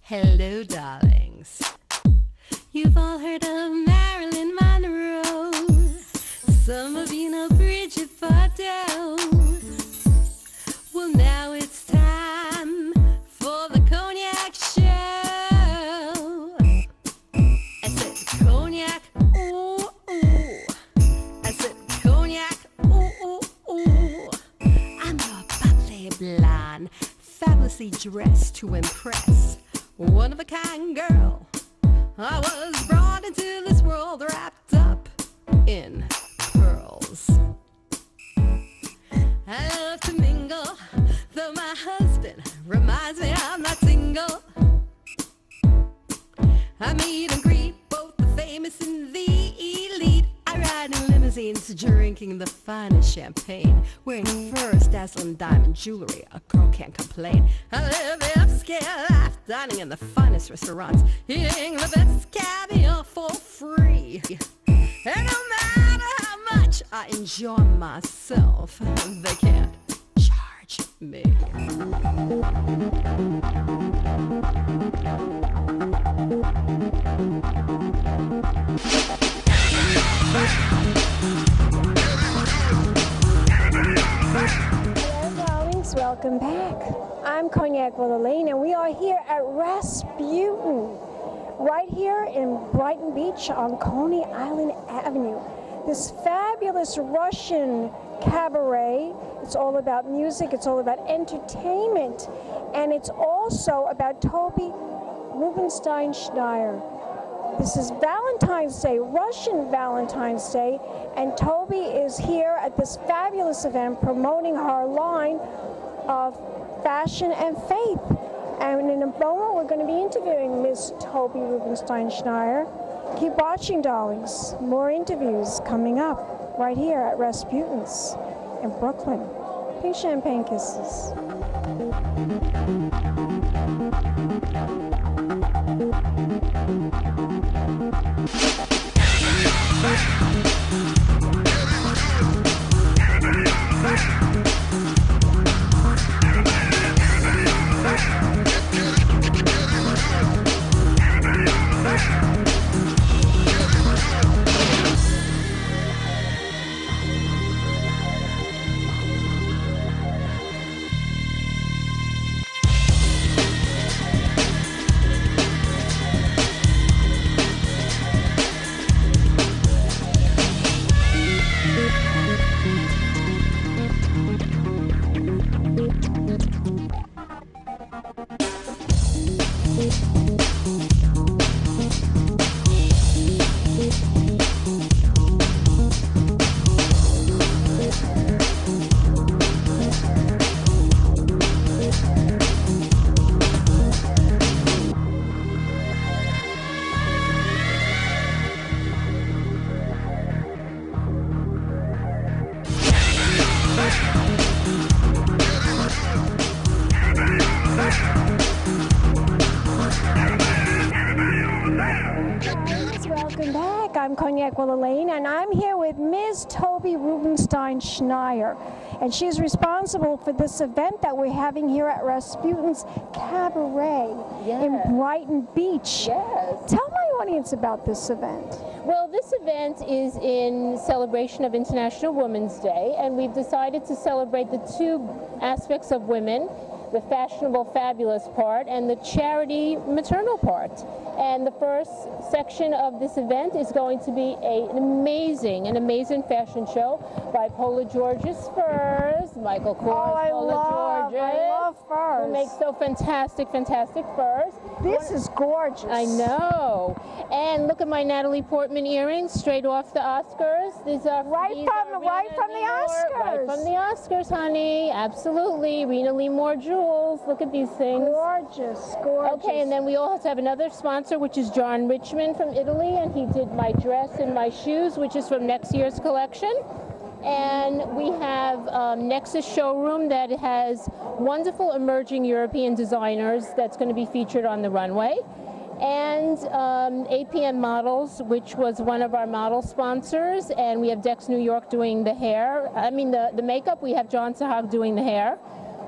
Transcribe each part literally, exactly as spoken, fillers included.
Hello, darlings. You've all heard of Marilyn Monroe. Some of you know Bridget Bardot. Well, now it's time for the Cognac Show. I said cognac, ooh, ooh. I said cognac, ooh, ooh, ooh. I'm your bubbly blonde, fabulously dressed to impress. One of a kind girl. I was brought into this world wrapped up in pearls. I love to mingle, though my husband reminds me I'm not single. I meet and greet both the famous and the elite. I ride in limousines, drinking the finest champagne, wearing furs, dazzling diamond jewelry. A girl can't complain. I live the upscale life, dining in the finest restaurants, eating the best caviar for free. And no matter how much I enjoy myself, they can't charge me. Hello, darlings. Welcome back. I'm Cognac with Elaine, and we are here at Rasputin, right here in Brighton Beach on Coney Island Avenue. This fabulous Russian cabaret. It's all about music, it's all about entertainment, and it's also about Toby Rubenstein Schneier. This is Valentine's Day, Russian Valentine's Day, and Toby is here at this fabulous event promoting her line of fashion and faith. And in a moment, we're going to be interviewing Miss Toby Rubenstein Schneier. Keep watching, darlings. More interviews coming up right here at Rasputin's in Brooklyn. Pink champagne kisses. Welcome back. I'm Cognac with Elaine, and I'm here with Miz Toby Rubenstein Schneier, and she's responsible for this event that we're having here at Rasputin's Cabaret Yes. in Brighton Beach. Yes. Tell my audience about this event. Well, this event is in celebration of International Women's Day, and we've decided to celebrate the two aspects of women, the fashionable, fabulous part, and the charity, maternal part. And the first section of this event is going to be a, an amazing, an amazing fashion show by Paula George's Furs, Michael Kors, Oh, I Paula love, George's, I love furs. who makes so fantastic, fantastic furs. This is gorgeous. I know. And look at my Natalie Portman earrings, straight off the Oscars. These are Right these from- are right Rena from the Lee Moore- Right Oscars. from the Oscars, honey. Absolutely. Rena Lee Moore jewels. Look at these things. Gorgeous, gorgeous. Okay, and then we also have another sponsor, which is John Richmond from Italy, and he did my dress and my shoes, which is from next year's collection. And we have um, Nexus Showroom that has wonderful emerging European designers that's going to be featured on the runway. And um, A P M Models, which was one of our model sponsors, and we have Dex New York doing the hair. I mean the, the makeup, we have John Sahag doing the hair.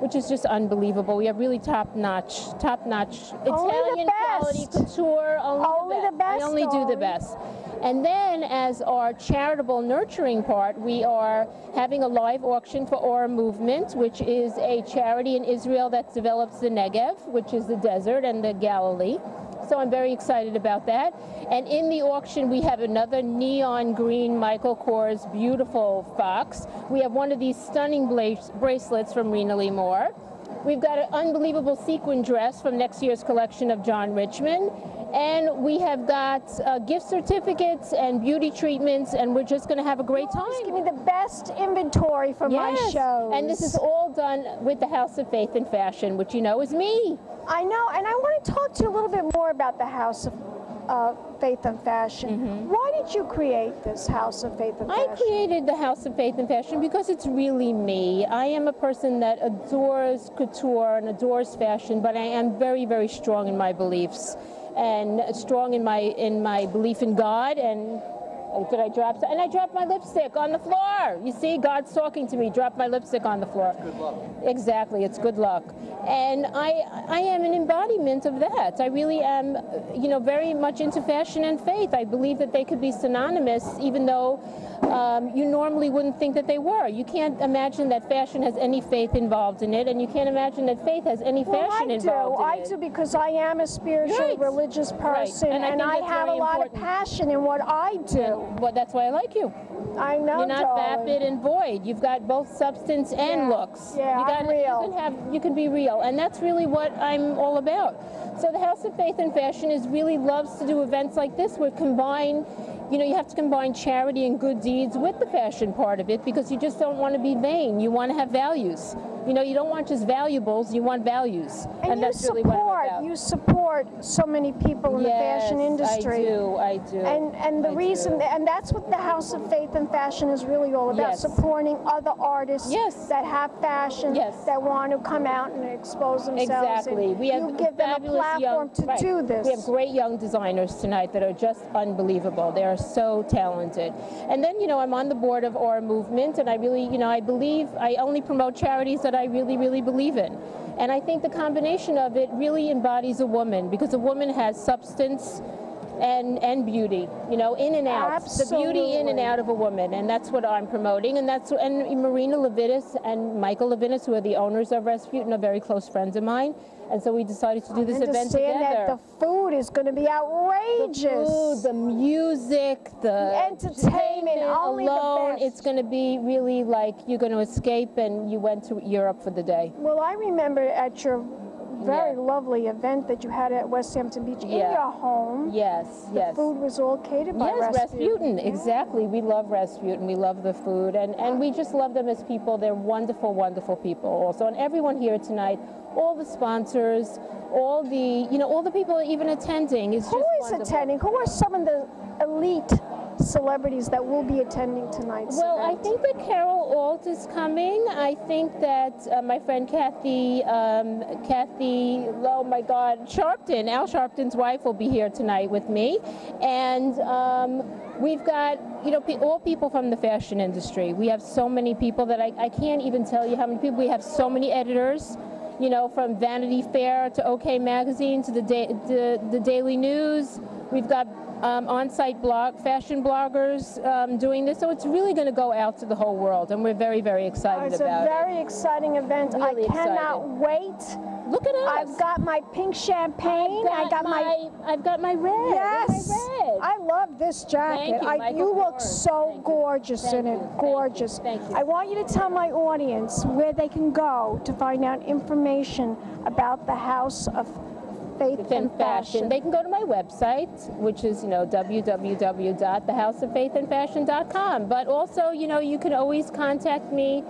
which is just unbelievable. We have really top-notch, top-notch Italian quality couture. Only, only the best. We only do the best. And then as our charitable nurturing part, we are having a live auction for Aura Movement, which is a charity in Israel that develops the Negev, which is the desert, and the Galilee. So I'm very excited about that. And in the auction, we have another neon green Michael Kors beautiful fox. We have one of these stunning bracelets from Rena Lee Moore. We've got an unbelievable sequin dress from next year's collection of John Richmond. And we have got uh, gift certificates and beauty treatments, and we're just going to have a great time. Just give me the best inventory for yes. my shows. And this is all done with the House of Faith and Fashion, which you know is me. I know, and I want to talk to you a little bit more about the House of uh, Faith and Fashion. Mm-hmm. Why did you create this House of Faith and Fashion? I created the House of Faith and Fashion because it's really me. I am a person that adores couture and adores fashion, but I am very, very strong in my beliefs and strong in my in my belief in God. And oh, did I drop? And I dropped my lipstick on the floor. You see, God's talking to me. Drop my lipstick on the floor. Good luck. Exactly, it's good luck. And I I am an embodiment of that. I really am, you know, very much into fashion and faith. I believe that they could be synonymous, even though um, you normally wouldn't think that they were. You can't imagine that fashion has any faith involved in it, and you can't imagine that faith has any well, fashion I involved do. in I it. do because I am a spiritual, Right. religious person, Right. And I and think I that's have a very lot important. of passion in what I do. Well, that's why I like you. I know, You're not darling. vapid and void. You've got both substance and Yeah. looks. Yeah, you got I'm real. You can have, you can be real, and that's really what I'm all about. So the House of Faith and Fashion is really loves to do events like this, where combine, you know, you have to combine charity and good deeds with the fashion part of it, because you just don't want to be vain. You want to have values. You know, you don't want just valuables. You want values, And, and, you that's really support, what I'm about. you support so many people in yes, the fashion industry. I do. I do. And and the I reason, do. and that's what the House of Faith and Fashion is really all about, Yes. supporting other artists Yes. that have fashion, Yes. that want to come out and expose themselves. Exactly. And We have you give them a fabulous platform young, to right. do this. We have great young designers tonight that are just unbelievable. They are so talented. And then, you know, I'm on the board of Aura Movement, and I really, you know, I believe, I only promote charities that I really, really believe in. And I think the combination of it really embodies a woman, because a woman has substance and and beauty, you know, in and out. Absolutely. The beauty in and out of a woman, and that's what I'm promoting. And that's and Marina Levitas and Michael Levitas, who are the owners of Rasputin, are very close friends of mine. And so we decided to do this event Understand together. that the food is going to be outrageous. The food, the music, the, The entertainment, only the alone, best. it's going to be really like you're going to escape, and you went to Europe for the day. Well, I remember at your very Yeah. lovely event that you had at West Hampton Beach in Yeah. your home. Yes, yes. Food was all catered by Yes, Rasputin. Rasputin, exactly. We love Rasputin. We love the food, and, and we just love them as people. They're wonderful, wonderful people also. And everyone here tonight, all the sponsors, all the, you know, all the people even attending is just Who is wonderful. attending? Who are some of the elite celebrities that will be attending tonight's Well, I event? think that Carol Alt is coming. I think that uh, my friend Kathy, um, Kathy, oh my God, Sharpton, Al Sharpton's wife will be here tonight with me. And um, we've got, you know, pe all people from the fashion industry. We have so many people that I, I can't even tell you how many people. We have so many editors, you know, from Vanity Fair to OK Magazine to the, da the, the Daily News. We've got Um, on-site blog, fashion bloggers um, doing this, so it's really going to go out to the whole world, and we're very, very excited It's about a very exciting event. Really I cannot excited. wait. it. Look at us. I've got my pink champagne. I've I got my, I've got my red. yes. Look at my red. I love this jacket. Thank you, I, Michael you look Kors. so Thank you. gorgeous Thank in it. you. Thank you. Gorgeous. Thank you. I want you to tell my audience where they can go to find out information about the House of Faith and Fashion. They can go to my website, which is, you know, w w w dot the house of faith and fashion dot com. But also, you know, you can always contact me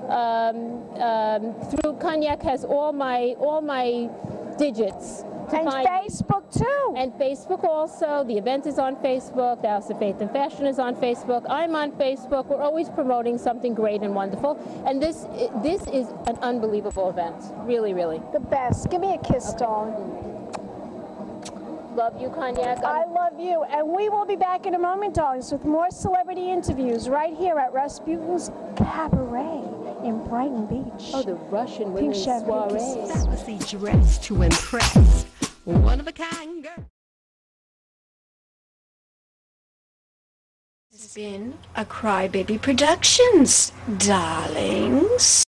um, um, through Cognac has all my all my digits. to And find me. Facebook too. And Facebook also. The event is on Facebook. The House of Faith and Fashion is on Facebook. I'm on Facebook. We're always promoting something great and wonderful. And this this is an unbelievable event. Really, really. The best. Give me a kiss, darling. Love you, Cognac. I love you. And we will be back in a moment, darlings, with more celebrity interviews right here at Rasputin's Cabaret in Brighton Beach. Oh, the Russian Pink women's champagne soiree. kisses. Fabulously dressed to impress. One of a kind girl. This has been a Crybaby Productions, darlings.